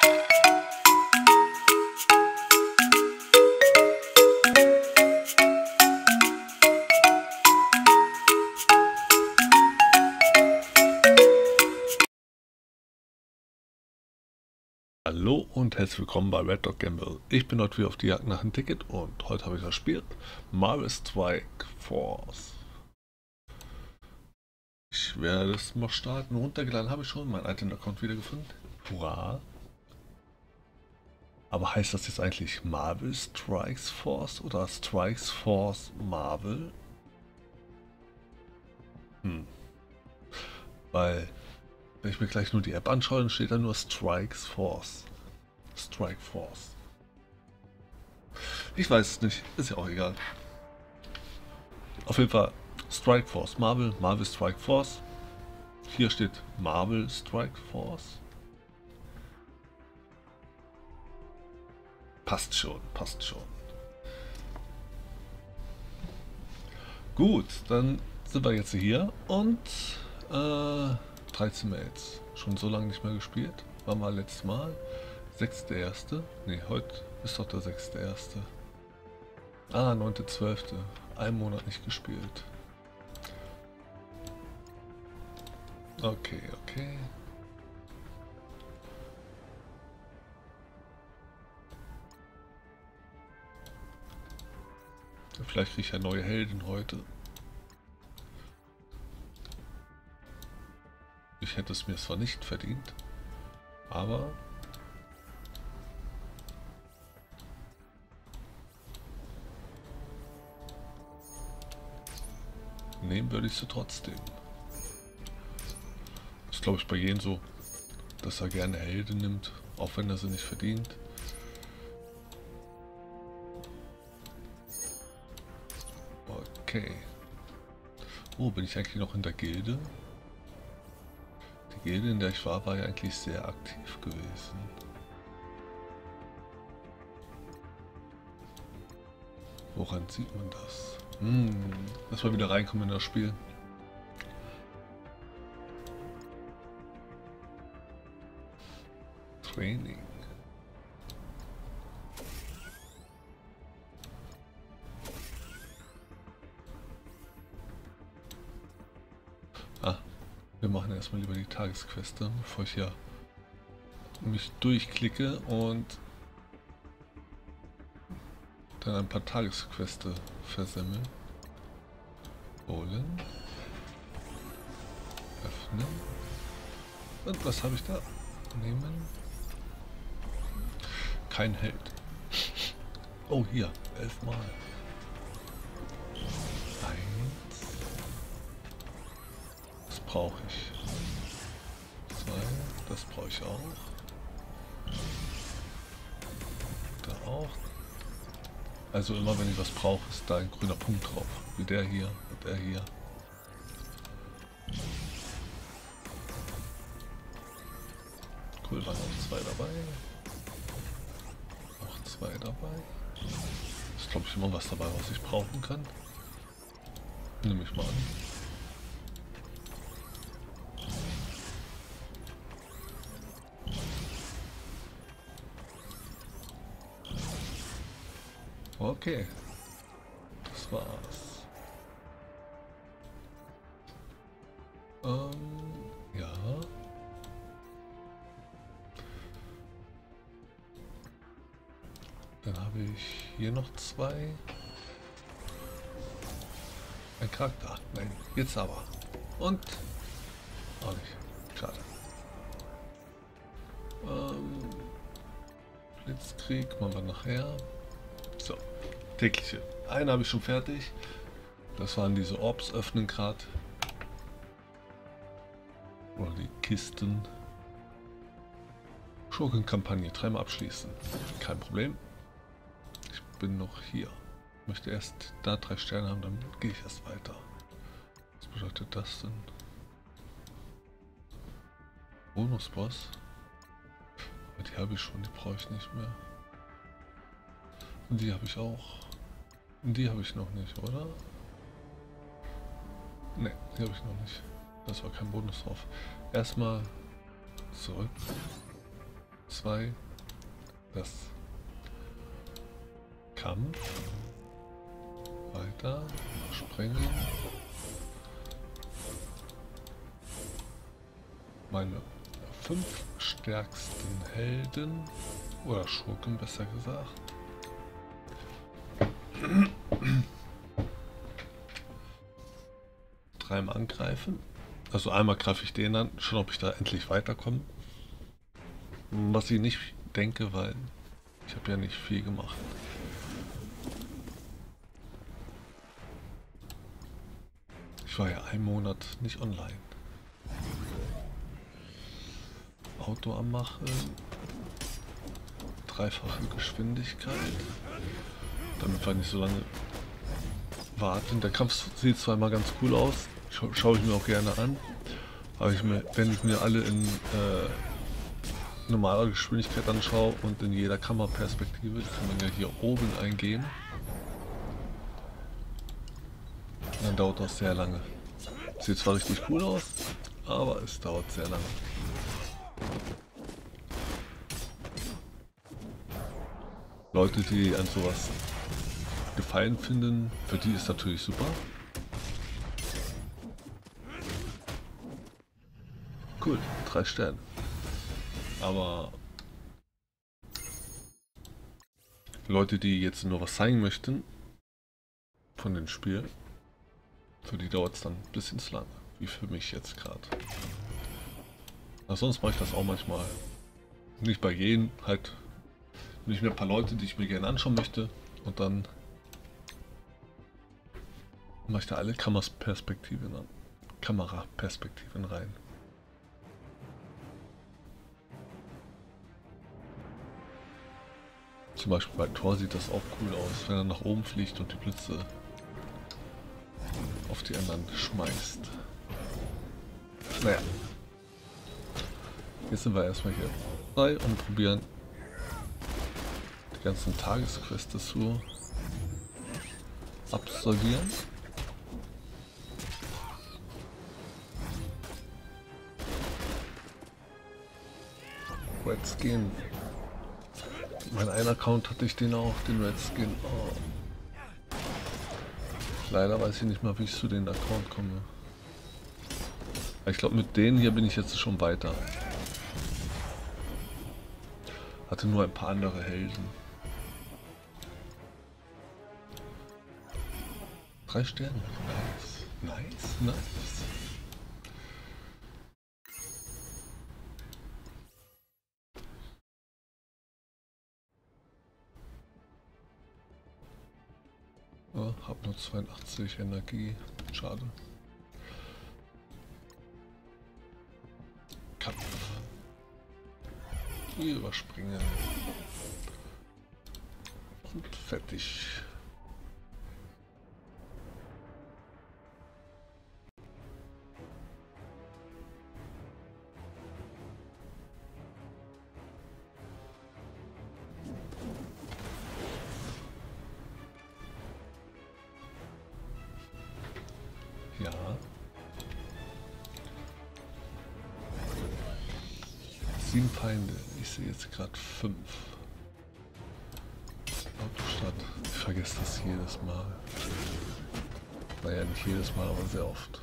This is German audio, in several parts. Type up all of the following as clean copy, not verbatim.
Hallo und herzlich willkommen bei Red Dog Gamble. Ich bin heute wieder auf die Jagd nach einem Ticket und heute habe ich das Spiel Marvel Strike Force. Ich werde es mal starten. Runtergeladen habe ich schon, meinen alten Account wiedergefunden. Hurra! Aber heißt das jetzt eigentlich Marvel Strikes Force oder Strikes Force Marvel? Weil, wenn ich mir gleich nur die App anschaue, dann steht da nur Strikes Force. Strike Force. Ich weiß es nicht, ist ja auch egal. Auf jeden Fall Strike Force, Marvel Strike Force. Hier steht Marvel Strike Force. Passt schon, passt schon. Gut, dann sind wir jetzt hier und 13 Mails. Schon so lange nicht mehr gespielt. War mal letztes Mal. 6.1. Ne, heute ist doch der 6.1. Ah, 9.12. Einen Monat nicht gespielt. Okay, okay. Vielleicht kriege ich ja neue Helden heute. Ich hätte es mir zwar nicht verdient, aber nehmen würde ich sie trotzdem. Das ist, glaube ich, bei jedem so, dass er gerne Helden nimmt, auch wenn er sie nicht verdient. Okay. Oh, bin ich eigentlich noch in der Gilde? Die Gilde, in der ich war, war ja eigentlich sehr aktiv gewesen. Woran sieht man das? Lass mal wieder reinkommen in das Spiel. Training. Wir machen erstmal lieber die Tagesqueste, bevor ich hier mich durchklicke und dann ein paar Tagesqueste versemmeln. Holen. Öffnen. Und was habe ich da? Nehmen. Kein Held. Oh, hier. 11 Mal. 1. Das brauche ich. 2. Das brauche ich auch. Da auch. Also immer wenn ich was brauche, ist da ein grüner Punkt drauf. Wie der hier und der hier. Cool, waren auch 2 dabei. Auch 2 dabei. Ist, glaube ich, immer was dabei, was ich brauchen kann. Nehme ich mal an. Okay. Das war's. Ja. Dann habe ich hier noch 2. Ein Charakter. Nein, jetzt aber. Und auch nicht. Schade. Blitzkrieg machen wir nachher. So, tägliche. Einen habe ich schon fertig. Das waren diese Orbs öffnen gerade. Oder die Kisten. Schurkenkampagne 3-mal abschließen. Kein Problem. Ich bin noch hier. Ich möchte erst da 3 Sterne haben, dann gehe ich erst weiter. Was bedeutet das denn? Bonusboss? Aber die habe ich schon, die brauche ich nicht mehr. Und die habe ich auch. Und die habe ich noch nicht, oder? Ne, die habe ich noch nicht. Das war kein Bonus drauf. Erstmal zurück. 2, das Kampf, weiter, springen, meine 5 stärksten Helden, oder Schurken besser gesagt. Dreimal angreifen. Also einmal greife ich den an, schon ob ich da endlich weiterkomme. Was ich nicht denke, weil ich habe ja nicht viel gemacht. Ich war ja einen Monat nicht online. Auto anmachen. Dreifache Geschwindigkeit. Damit wir nicht so lange warten. Der Kampf sieht zwar mal ganz cool aus. Schaue ich mir auch gerne an. Aber wenn ich mir alle in normaler Geschwindigkeit anschaue und in jeder Kameraperspektive, die kann man ja hier oben eingeben. Und dann dauert das sehr lange. Sieht zwar richtig cool aus, aber es dauert sehr lange. Leute, die an sowas Gefallen finden, für die ist natürlich super. Cool, 3 Sterne. Aber Leute, die jetzt nur was zeigen möchten von dem Spiel, für die dauert es dann ein bisschen zu lange, wie für mich jetzt gerade. Sonst mache ich das auch manchmal. Nicht bei jedem, halt nicht mehr ein paar Leute, die ich mir gerne anschauen möchte, und dann mache ich da alle Kameraperspektiven rein. Zum Beispiel bei Thor sieht das auch cool aus, wenn er nach oben fliegt und die Blitze auf die anderen schmeißt. Naja. Jetzt sind wir erstmal hier frei und probieren die ganzen Tagesquests zu absolvieren. Red Skin. Mein einen Account hatte ich den auch, den Red Skin. Oh. Leider weiß ich nicht mal, wie ich zu den Account komme. Ich glaube, mit denen hier bin ich jetzt schon weiter. Hatte nur ein paar andere Helden. 3 Sterne. Nice. Nice, nice. Oh, hab nur 82 Energie. Schade. Kampf. Hier überspringen. Und fertig. Ja. Sieben Feinde. Ich sehe jetzt gerade 5. Autostadt. Ich vergesse das jedes Mal. Naja, nicht jedes Mal, aber sehr oft.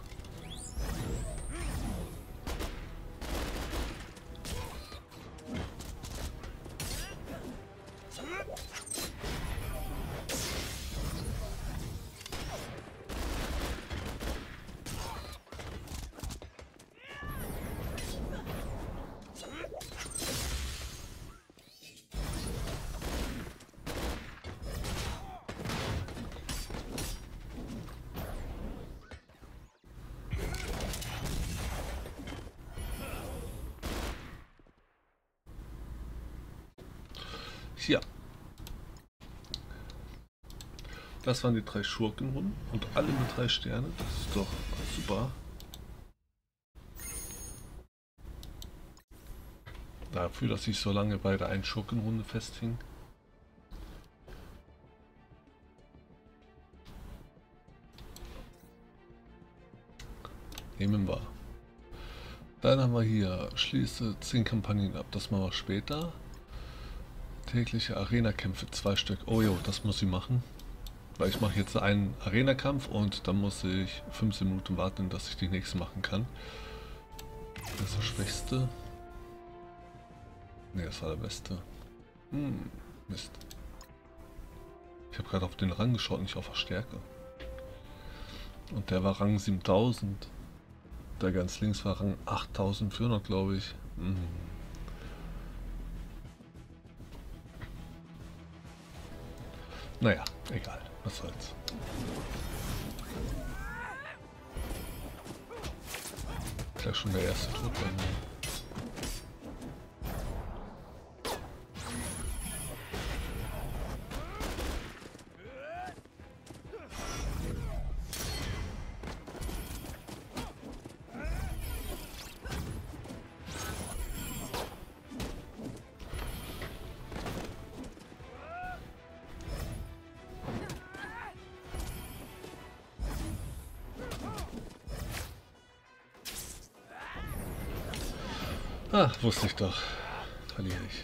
Ja. Das waren die 3 Schurkenrunden und alle mit 3 Sternen. Das ist doch super. Dafür, dass ich so lange bei der einen Schurkenrunde festhing. Nehmen wir. Dann haben wir hier, schließe 10 Kampagnen ab. Das machen wir später. Tägliche Arena-Kämpfe, 2 Stück. Oh jo, das muss ich machen. Weil ich mache jetzt einen Arena-Kampf und dann muss ich 15 Minuten warten, dass ich die nächste machen kann. Das ist das Schwächste. Ne, das war der Beste. Mist. Ich habe gerade auf den Rang geschaut, nicht auf der Stärke. Und der war Rang 7000. Der ganz links war Rang 8400, glaube ich. Naja, egal. Was soll's. Gleich schon der erste Tod bei mir. Ah, wusste ich doch. Verliere ich.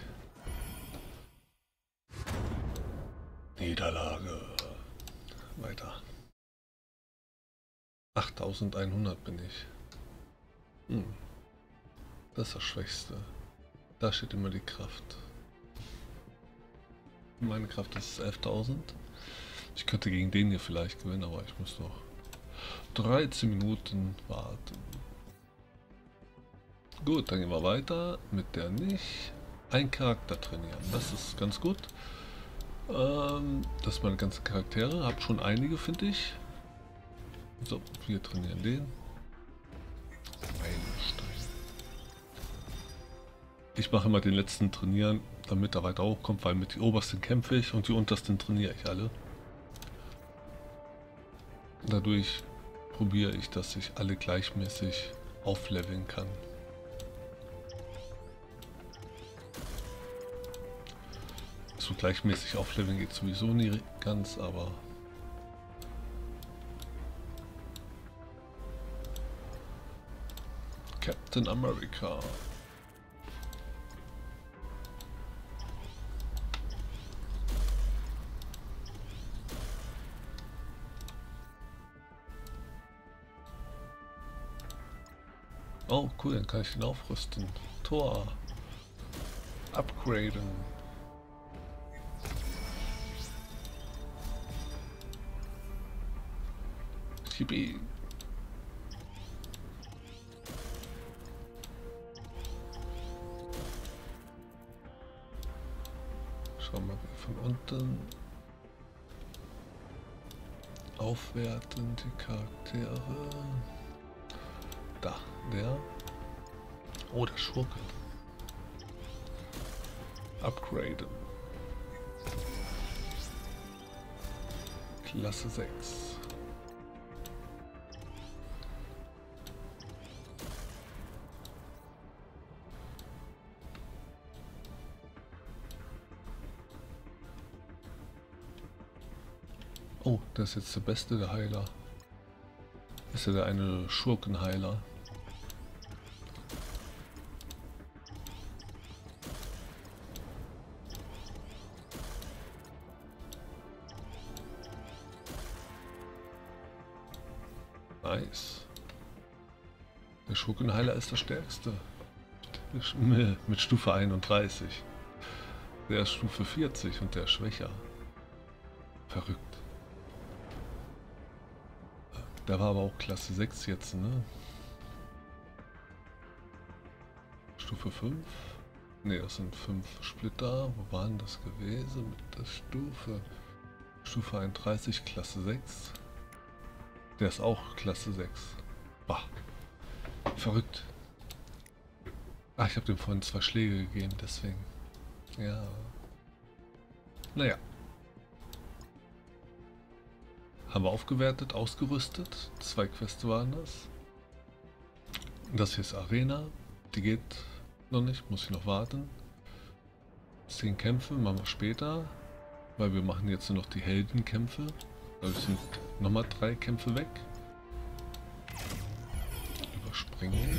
Niederlage. Weiter. 8100 bin ich. Das ist das Schwächste. Da steht immer die Kraft. Meine Kraft ist 11.000. Ich könnte gegen den hier vielleicht gewinnen, aber ich muss noch 13 Minuten warten. Gut, dann gehen wir weiter mit der nicht. Ein Charakter trainieren, das ist ganz gut. Das sind meine ganzen Charaktere, habe schon einige, finde ich. So, wir trainieren den. Ich mache immer den letzten trainieren, damit er weiter hochkommt, weil mit den obersten kämpfe ich und die untersten trainiere ich alle. Dadurch probiere ich, dass ich alle gleichmäßig aufleveln kann. So gleichmäßig aufleveln geht sowieso nie ganz, aber Captain America. Oh cool, dann kann ich ihn aufrüsten. Tor. Upgraden. Yippie. Schauen wir mal von unten. Aufwerten die Charaktere. Da, der. Oh, der Schurke. Upgraden. Klasse 6. Oh, das ist jetzt der beste, der Heiler. Das ist ja der eine Schurkenheiler. Nice. Der Schurkenheiler ist der stärkste. Mit Stufe 31. Der ist Stufe 40 und der ist schwächer. Verrückt. Der war aber auch Klasse 6 jetzt, ne? Stufe 5? Ne, das sind 5 Splitter. Wo waren das gewesen mit der Stufe? Stufe 31, Klasse 6. Der ist auch Klasse 6. Bah. Verrückt. Ach, ich habe dem vorhin 2 Schläge gegeben, deswegen. Ja. Naja. Haben wir aufgewertet, ausgerüstet. 2 Quests waren das. Das hier ist Arena. Die geht noch nicht, muss ich noch warten. 10 Kämpfe machen wir später. Weil wir machen jetzt nur noch die Heldenkämpfe. Also sind nochmal 3 Kämpfe weg. Überspringen.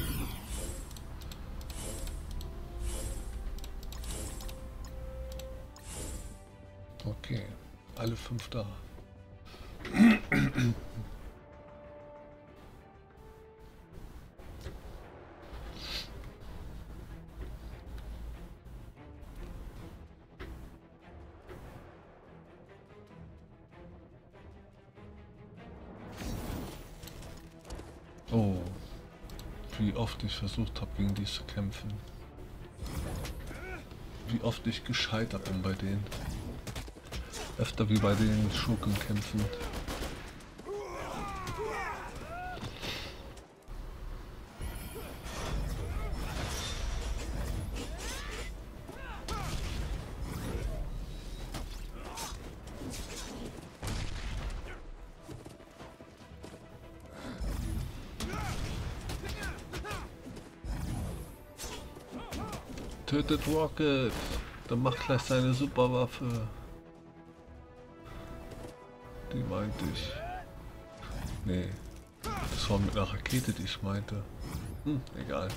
Okay, alle 5 da. Oh, wie oft ich versucht habe, gegen die zu kämpfen. Wie oft ich gescheitert bin bei denen. Öfter wie bei den Schurkenkämpfen. Tötet Rocket! Dann macht gleich seine Superwaffe. Die meinte ich. Nee. Das war mit einer Rakete, die ich meinte. Egal.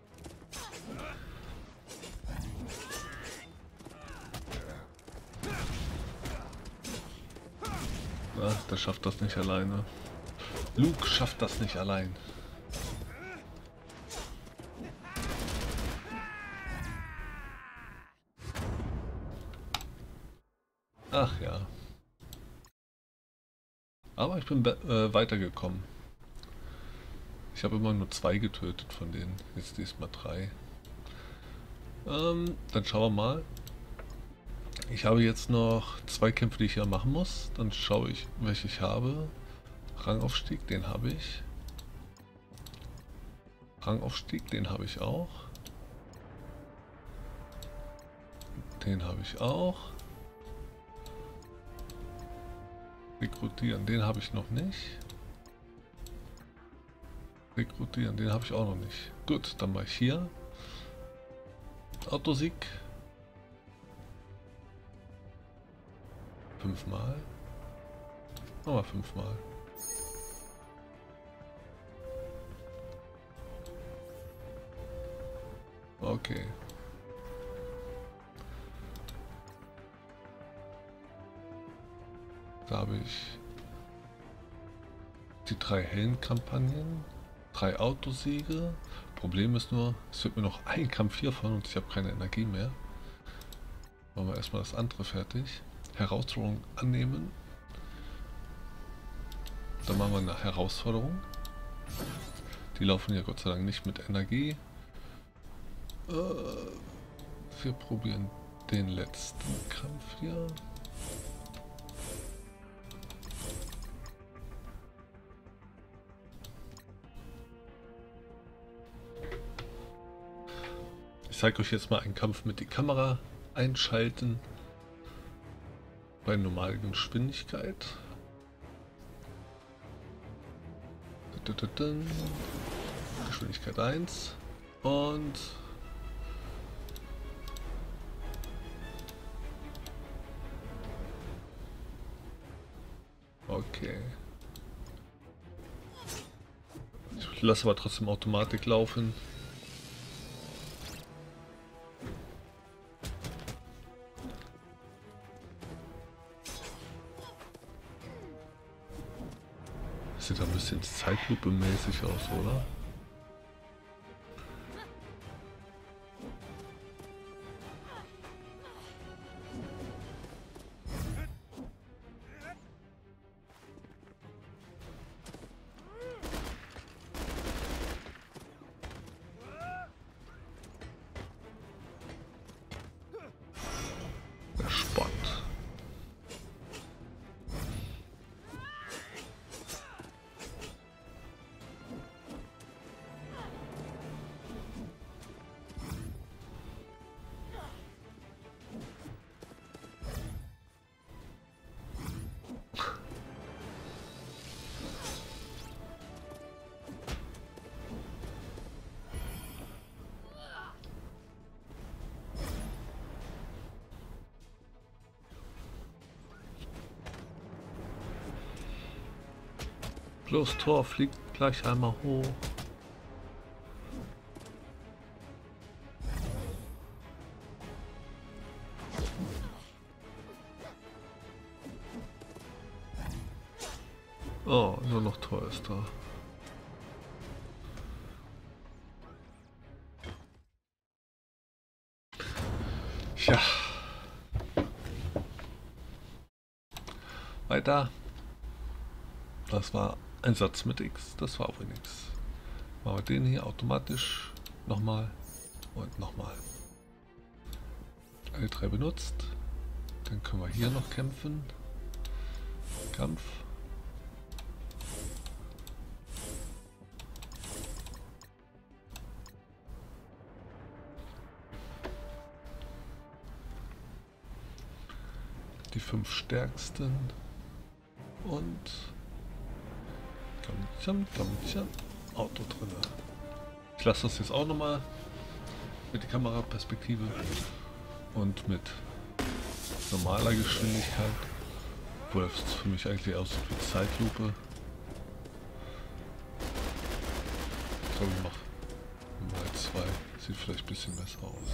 Na, der schafft das nicht alleine. Luke schafft das nicht allein. Ach ja. Aber ich bin weitergekommen. Ich habe immer nur 2 getötet von denen. Jetzt diesmal 3. Dann schauen wir mal. Ich habe jetzt noch 2 Kämpfe, die ich hier machen muss. Dann schaue ich, welche ich habe. Rangaufstieg, den habe ich. Rangaufstieg, den habe ich auch. Den habe ich auch. Rekrutieren, den habe ich noch nicht. Rekrutieren, den habe ich auch noch nicht. Gut, dann mache ich hier. Autosieg. 5-mal. Nochmal 5-mal. Okay. Da habe ich die 3 Heldenkampagnen, 3 Autosiege. Problem ist nur, es wird mir noch ein Kampf hiervon und ich habe keine Energie mehr. Machen wir erstmal das andere fertig. Herausforderung annehmen. Dann machen wir eine Herausforderung. Die laufen ja Gott sei Dank nicht mit Energie. Wir probieren den letzten Kampf hier. Ich zeige euch jetzt mal einen Kampf mit die Kamera einschalten. Bei normaler Geschwindigkeit. Geschwindigkeit 1 und okay. Ich lasse aber trotzdem Automatik laufen. Sieht ein bisschen Zeitlupe-mäßig aus, oder? Der Spott. Los, Tor, fliegt gleich einmal hoch. Oh, nur noch Tor ist da. Ja. Weiter. Das war ein Satz mit X. Das war aber nichts. Machen wir den hier automatisch. Nochmal. Und nochmal. Alle 3 benutzt. Dann können wir hier noch kämpfen. Kampf. Die 5 stärksten. Und Auto drin. Ich lasse das jetzt auch nochmal mit der Kameraperspektive und mit normaler Geschwindigkeit, obwohl das für mich eigentlich aussieht wie Zeitlupe. Ich glaube, ich mache mal 2. Sieht vielleicht ein bisschen besser aus.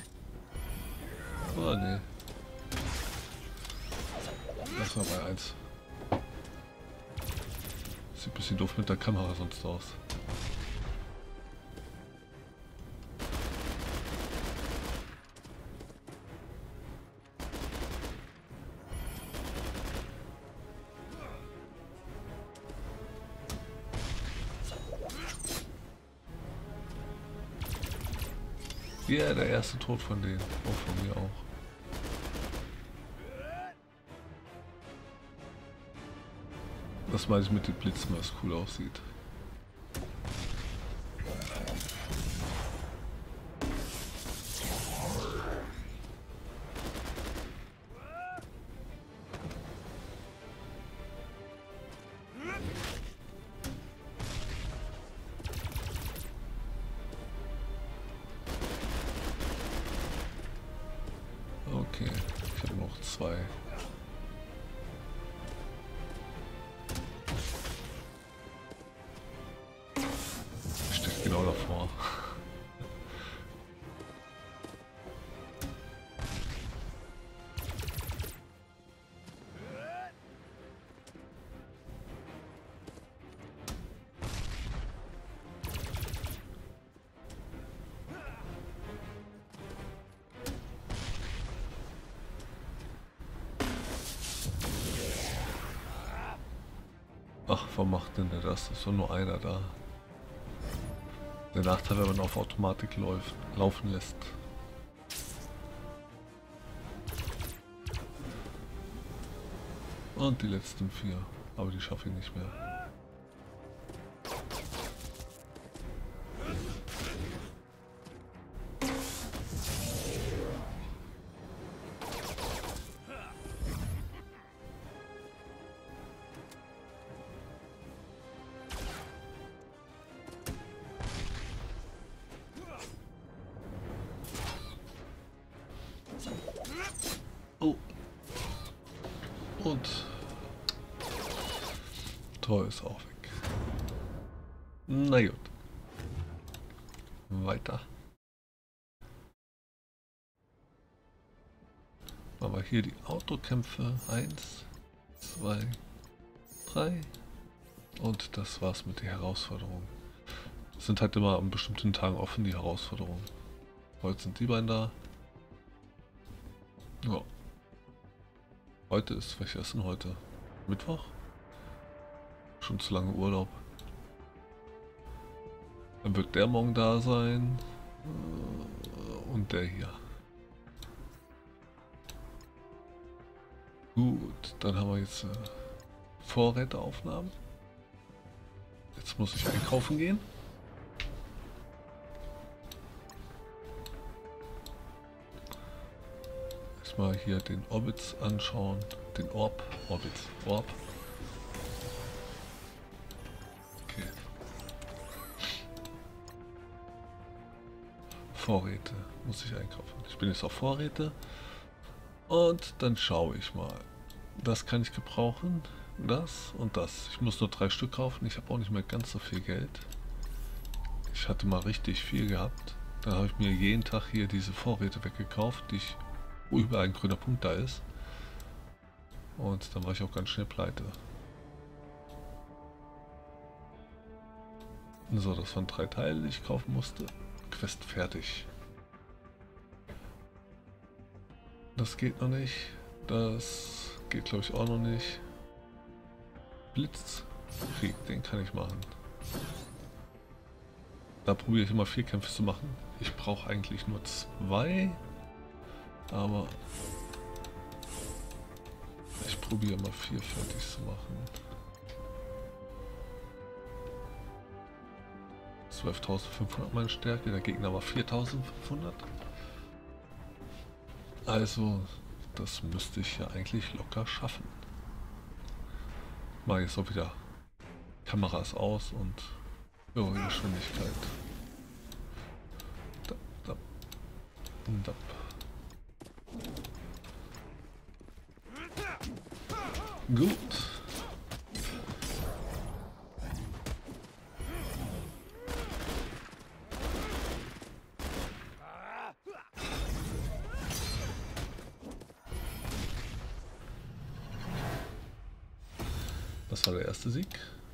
Oh ne. Das war bei 1. Sieht ein bisschen doof mit der Kamera sonst aus. Ja, yeah, der erste Tod von denen. Auch von mir auch. Das meine ich mit den Blitzen, was cool aussieht. Okay, ich habe noch 2. Steht genau davor. Ach, warum macht denn der das? Ist doch nur einer da. Der Nachteil, wenn man auf Automatik laufen lässt. Und die letzten 4. Aber die schaffe ich nicht mehr. Oh. Und Tor ist auch weg. Na gut. Weiter. Machen wir hier die Autokämpfe. 1, 2, 3. Und das war's mit der Herausforderung. Es sind halt immer an bestimmten Tagen offen, die Herausforderungen. Heute sind die beiden da. Ja. Heute ist, welcher ist denn heute? Mittwoch? Schon zu lange Urlaub. Dann wird der morgen da sein. Und der hier. Gut, dann haben wir jetzt Vorräteaufnahmen. Jetzt muss ich einkaufen gehen. Erstmal hier den Orbits anschauen. Den Orb. Orb. Okay. Vorräte muss ich einkaufen. Ich bin jetzt auf Vorräte. Und dann schaue ich mal. Das kann ich gebrauchen. Das und das. Ich muss nur 3 Stück kaufen. Ich habe auch nicht mehr ganz so viel Geld. Ich hatte mal richtig viel gehabt. Dann habe ich mir jeden Tag hier diese Vorräte weggekauft, wo überall ein grüner Punkt da ist. Und dann war ich auch ganz schnell pleite. So, das waren 3 Teile, die ich kaufen musste. Quest fertig. Das geht noch nicht. Das geht, glaube ich, auch noch nicht. Blitzkrieg, den kann ich machen. Da probiere ich immer 4 Kämpfe zu machen. Ich brauche eigentlich nur 2. Aber ich probiere mal 4 fertig zu machen. 12.500 meine Stärke, der Gegner war 4.500. Also, das müsste ich ja eigentlich locker schaffen. Mal jetzt auch wieder Kameras aus und höhere Geschwindigkeit. Da, da, da. Gut. Das war der erste Sieg.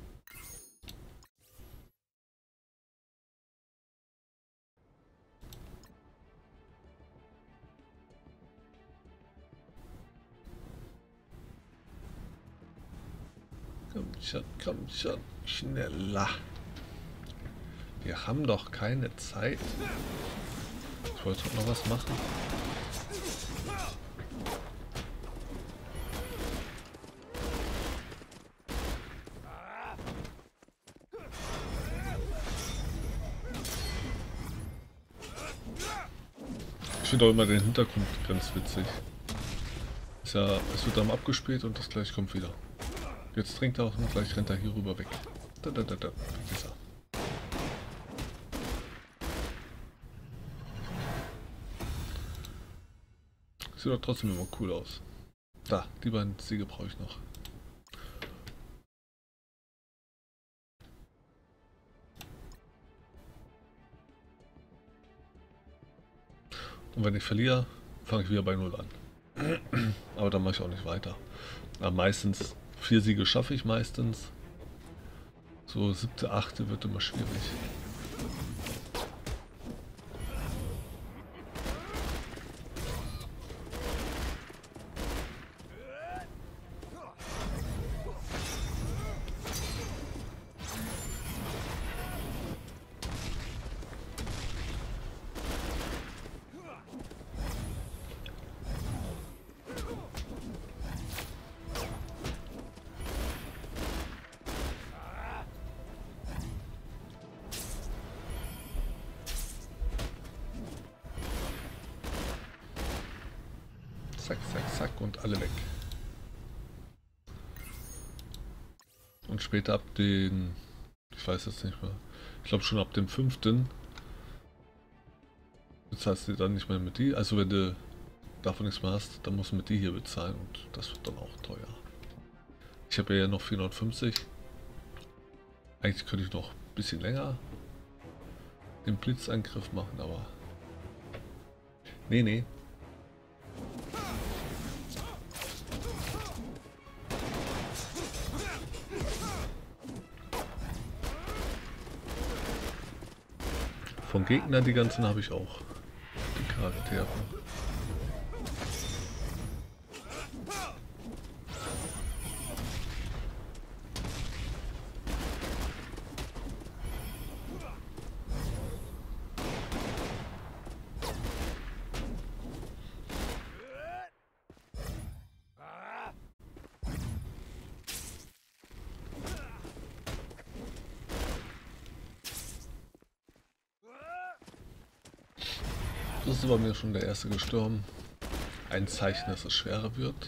Komm schon, schneller. Wir haben doch keine Zeit. Ich wollte doch noch was machen. Ich finde auch immer den Hintergrund ganz witzig. Ist ja, es wird dann abgespielt und das gleich kommt wieder. Jetzt trinkt er auch und gleich rennt er hier rüber weg. Da. Ist er. Sieht doch trotzdem immer cool aus. Da, die beiden Siege brauche ich noch. Und wenn ich verliere, fange ich wieder bei 0 an. Aber dann mache ich auch nicht weiter. Aber meistens 4 Siege schaffe ich meistens. So 7., 8. wird immer schwierig. Zack, zack, zack und alle weg. Und später ab den, ich weiß jetzt nicht mehr, ich glaube schon ab dem 5. bezahlst du dann nicht mehr mit die. Also wenn du davon nichts mehr hast, dann musst du mit die hier bezahlen und das wird dann auch teuer. Ich habe ja noch 450. Eigentlich könnte ich noch ein bisschen länger den Blitzangriff machen, aber nee. Von Gegnern die ganzen habe ich auch. Die Charaktere. Das ist bei mir schon der erste gestorben. Ein Zeichen, dass es schwerer wird.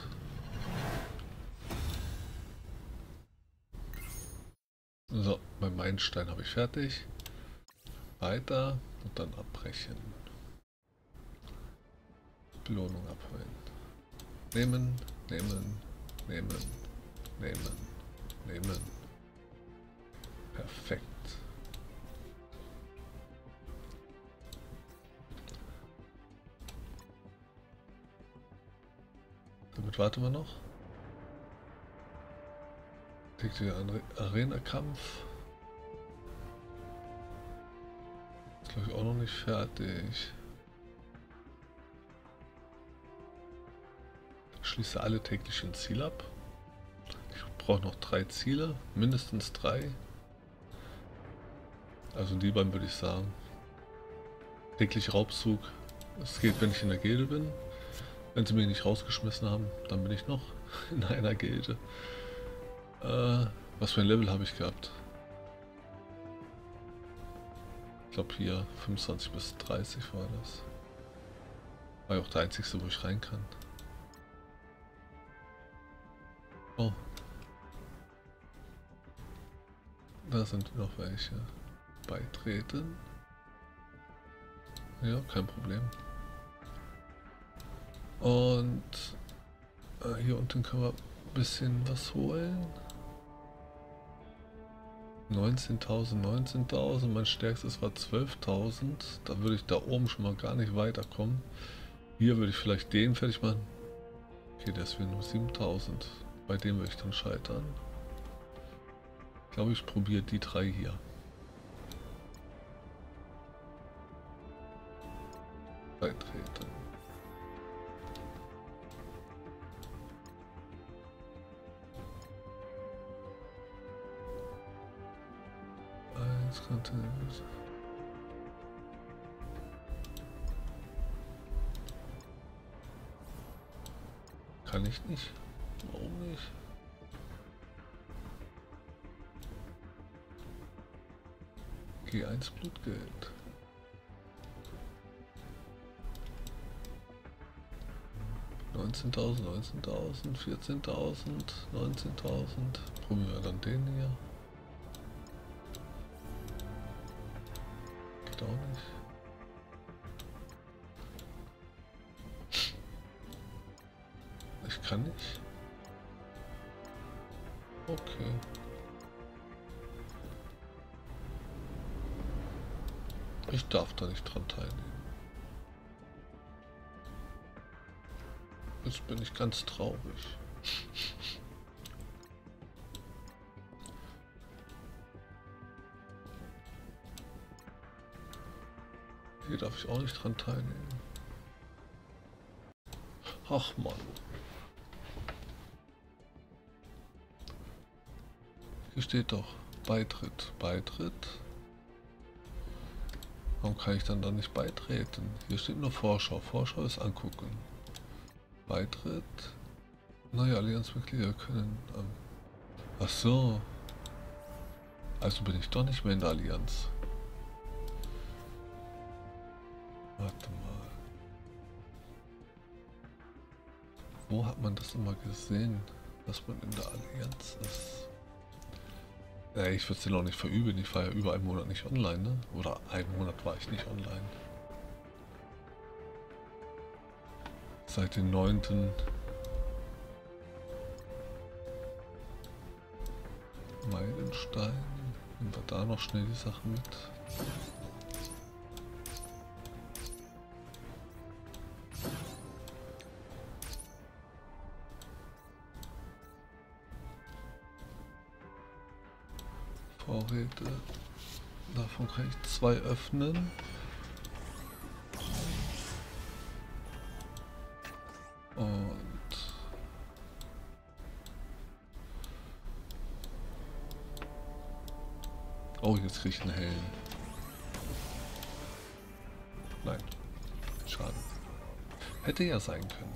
So, beim Meilenstein habe ich fertig. Weiter und dann abbrechen. Belohnung abholen. Nehmen. Perfekt. Damit warten wir noch. Täglicher Arena-Kampf. glaube ich auch noch nicht fertig. Schließe alle täglichen Ziele ab. Ich brauche noch 3 Ziele, mindestens 3. Also die beiden würde ich sagen. Täglich Raubzug. Es geht, wenn ich in der Gilde bin. Wenn sie mich nicht rausgeschmissen haben, dann bin ich noch in einer Gilde. Was für ein Level habe ich gehabt? Ich glaube hier 25 bis 30 war das. War ja auch der einzigste, wo ich rein kann. Oh. Da sind noch welche. Beitreten. Ja, kein Problem. Und hier unten können wir ein bisschen was holen. 19.000, 19.000. Mein stärkstes war 12.000. Da würde ich da oben schon mal gar nicht weiterkommen. Hier würde ich vielleicht den fertig machen. Okay, der ist wieder nur 7.000. Bei dem würde ich dann scheitern. Ich glaube, ich probiere die 3 hier. Beitreten. Kann ich nicht. Warum nicht? G1 Blutgeld. $19.000, 19.000, 14.000, 19.000. Probieren wir dann den hier. Geht auch nicht. Ich kann nicht. Okay. Ich darf da nicht dran teilnehmen. Jetzt bin ich ganz traurig. Hier darf ich auch nicht dran teilnehmen. Ach Mann. Hier steht doch Beitritt, Beitritt. Warum kann ich dann da nicht beitreten? Hier steht nur Vorschau. Vorschau ist angucken. Beitritt. Neue Allianzmitglieder können... Ach so. Also bin ich doch nicht mehr in der Allianz. Warte mal. Wo hat man das immer gesehen, dass man in der Allianz ist? Ja, ich würde es dir noch nicht verübeln. Ich war ja über einen Monat nicht online, ne? Oder einen Monat war ich nicht online. Seit dem 9. Meilenstein. Nehmen wir da noch schnell die Sachen mit. Vorräte. Davon kann ich 2 öffnen. Und oh, jetzt kriege ich einen Helm. Nein. Schade. Hätte ja sein können.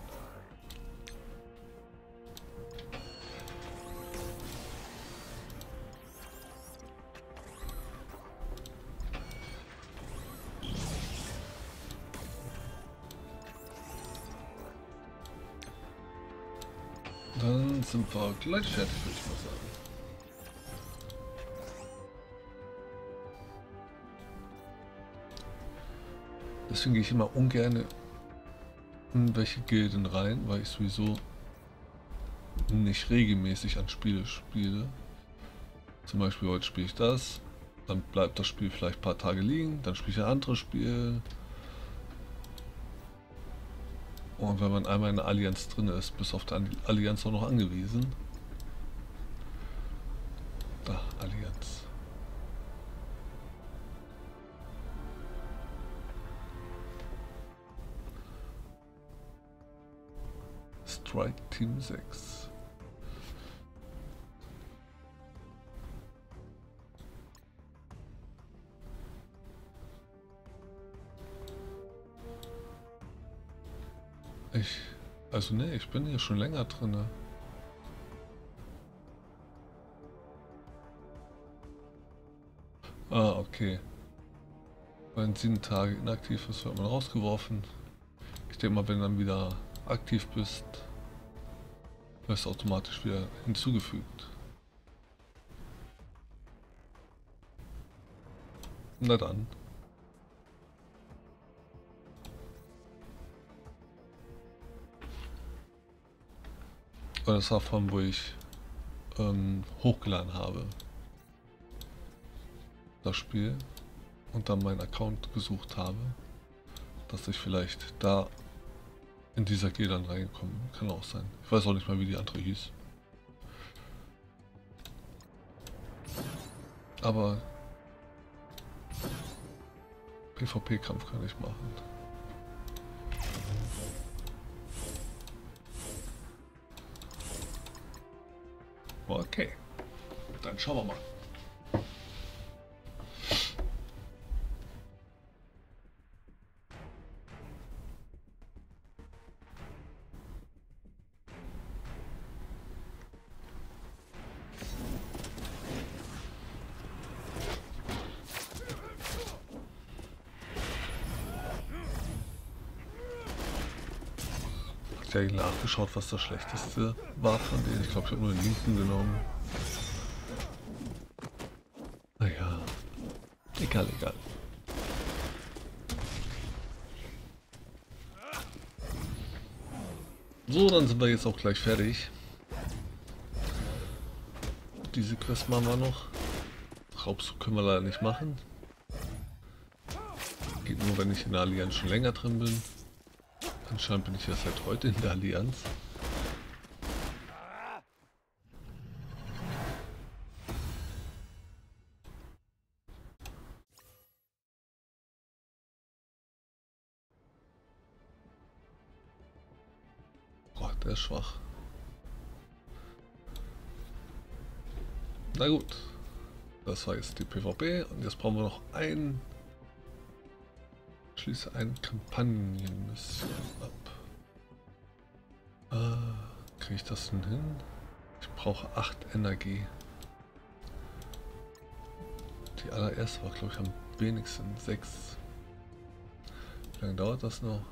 Dann sind wir gleich fertig, würde ich mal sagen. Deswegen gehe ich immer ungern in welche Gilden rein, weil ich sowieso nicht regelmäßig an Spiele spiele. Zum Beispiel heute spiele ich das, dann bleibt das Spiel vielleicht ein paar Tage liegen, dann spiele ich ein anderes Spiel. Und wenn man einmal in der Allianz drin ist, bis auf die Allianz auch noch angewiesen. Da, Allianz. Strike Team 6. Also ne, ich bin hier schon länger drin. Ah, okay. Wenn 7 Tage inaktiv ist, wird man rausgeworfen. Ich denke mal, wenn du dann wieder aktiv bist, wirst du automatisch wieder hinzugefügt. Na dann. Und das war von, wo ich hochgeladen habe. Das Spiel. Und dann meinen Account gesucht habe. Dass ich vielleicht da in dieser G dann reingekommen kann auch sein. Ich weiß auch nicht mal, wie die andere hieß. Aber PvP-Kampf kann ich machen. Okay, dann schauen wir mal. Ich habe nachgeschaut, was das schlechteste war von denen. Ich glaube, ich habe nur den linken genommen. Naja, egal, egal. So, dann sind wir jetzt auch gleich fertig. Diese Quest machen wir noch. Raubzug können wir leider nicht machen. Geht nur, wenn ich in der Allianz schon länger drin bin. Anscheinend bin ich ja seit heute in der Allianz. Boah, der ist schwach. Na gut. Das war jetzt die PvP und jetzt brauchen wir noch ein... Schließe ein Kampagnenmission ab. Kriege ich das denn hin? Ich brauche 8 Energie. Die allererste war, glaube ich, am wenigsten 6. Wie lange dauert das noch?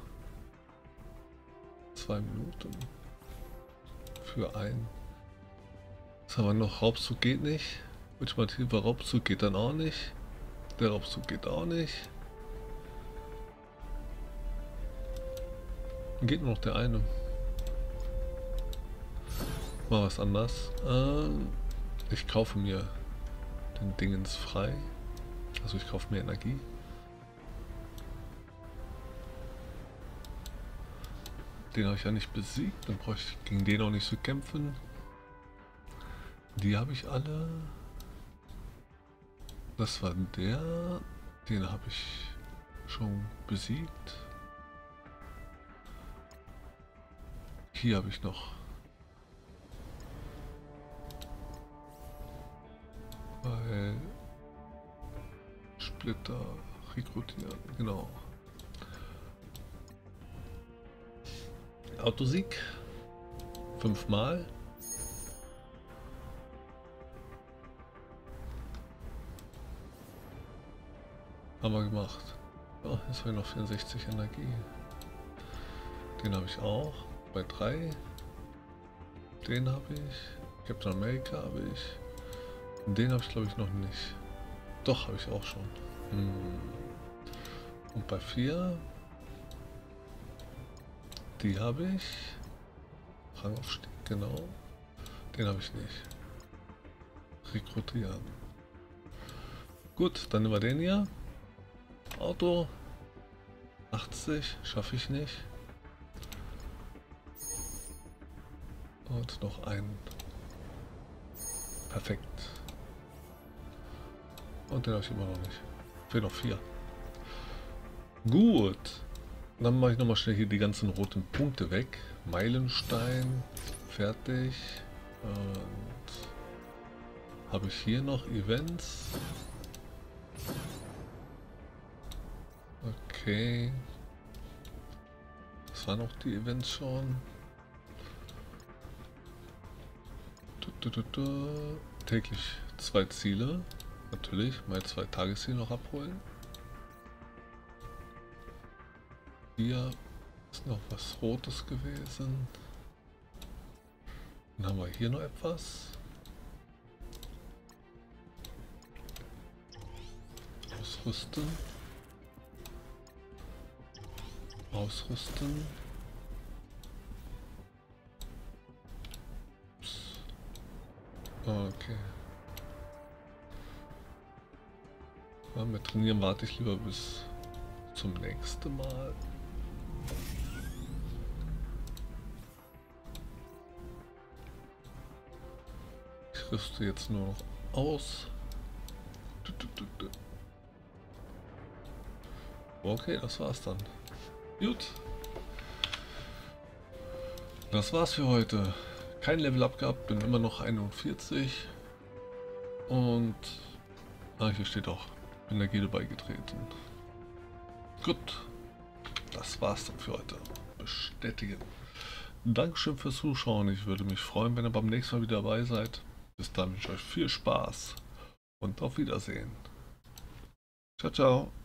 2 Minuten. Für ein. Was haben wir noch? Raubzug geht nicht. Ultimativer Raubzug geht dann auch nicht. Der Raubzug geht auch nicht. Dann geht nur noch der eine. Mal was anders. Ich kaufe mir den Dingens frei. Also ich kaufe mir Energie. Den habe ich ja nicht besiegt. Dann brauche ich gegen den auch nicht zu kämpfen. Die habe ich alle. Das war der. Den habe ich schon besiegt. Hier habe ich noch. Bei Splitter rekrutieren, genau. Autosieg. 5-mal. Haben wir gemacht. Oh, jetzt habe ich noch 64 Energie. Den habe ich auch. Bei 3. Den habe ich. Captain America habe ich. Und den habe ich, glaube ich, noch nicht. Doch, habe ich auch schon. Und bei 4. Die habe ich. Rangaufstieg, genau. Den habe ich nicht. Rekrutieren. Gut, dann nehmen wir den hier. Auto. 80 schaffe ich nicht. Und noch einen. Perfekt. Und den habe ich immer noch nicht. Fehlen noch 4. Gut. Dann mache ich nochmal schnell hier die ganzen roten Punkte weg. Meilenstein, fertig. Und habe ich hier noch Events? Okay. Das waren auch die Events schon. Täglich 2 Ziele. Natürlich, mal 2 Tagesziele noch abholen. Hier ist noch was Rotes gewesen. Dann haben wir hier noch etwas. Ausrüsten. Ausrüsten. Ups. Okay. Ja, mit Trainieren warte ich lieber bis zum nächsten Mal. Ich rüste jetzt nur noch aus. Okay, das war's dann. Gut. Das war's für heute. Kein Level Up gehabt, bin immer noch 41. Und hier steht auch, bin der Gilde beigetreten. Gut. Das war's dann für heute. Bestätigen. Dankeschön fürs Zuschauen. Ich würde mich freuen, wenn ihr beim nächsten Mal wieder dabei seid. Bis dann wünsche ich euch viel Spaß und auf Wiedersehen. Ciao, ciao.